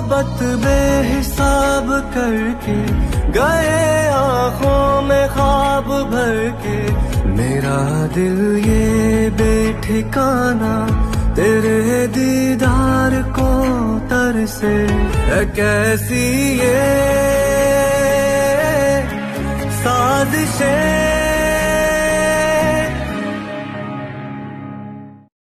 मोहब्बत बेहिसाब करके गए आँखों में ख्वाब भर के। मेरा दिल ये बेठिकाना तेरे दीदार को तरसे। कैसी ये साजिशें